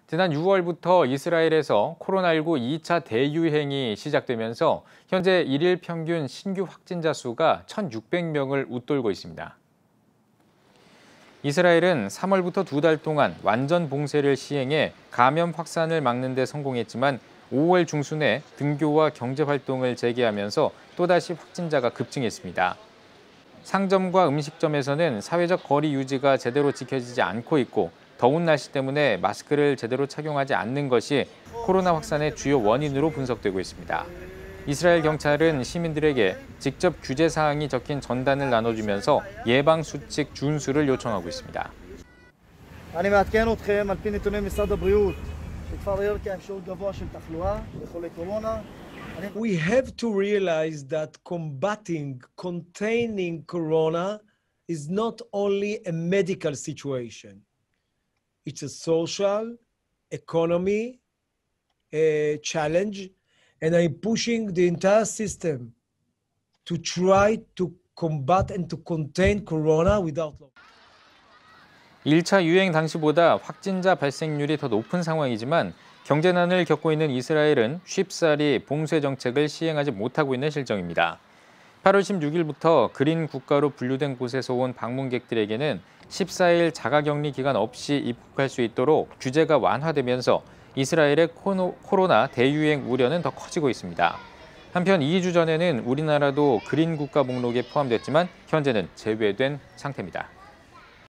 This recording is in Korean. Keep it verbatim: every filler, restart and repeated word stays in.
지난 유월부터 이스라엘에서 코로나십구 이 차 대유행이 시작되면서 현재 일일 평균 신규 확진자 수가 천육백 명을 웃돌고 있습니다. 이스라엘은 삼월부터 두 달 동안 완전 봉쇄를 시행해 감염 확산을 막는 데 성공했지만 오월 중순에 등교와 경제활동을 재개하면서 또다시 확진자가 급증했습니다. 상점과 음식점에서는 사회적 거리 유지가 제대로 지켜지지 않고 있고 더운 날씨 때문에 마스크를 제대로 착용하지 않는 것이 코로나 확산의 주요 원인으로 분석되고 있습니다. 이스라엘 경찰은 시민들에게 직접 규제 사항이 적힌 전단을 나눠주면서 예방 수칙 준수를 요청하고 있습니다. אני מעדכן אתכם על פי נתוני משרד הבריאות בכפר ירכא עם שיעור גבוה של תחלואה בחולי קורונה. We have to realize that combating, containing corona is not only a medical situation. It's a social, economy uh, challenge, and I'm pushing the entire system to try to combat and to contain corona without lockdown. 일 차 유행 당시보다 확진자 발생률이 더 높은 상황이지만 경제난을 겪고 있는 이스라엘은 쉽사리 봉쇄 정책을 시행하지 못하고 있는 실정입니다. 팔월 십육일부터 그린 국가로 분류된 곳에서 온 방문객들에게는 십사일 자가격리 기간 없이 입국할 수 있도록 규제가 완화되면서 이스라엘의 코로나 대유행 우려는 더 커지고 있습니다. 한편 이 주 전에는 우리나라도 그린 국가 목록에 포함됐지만 현재는 제외된 상태입니다.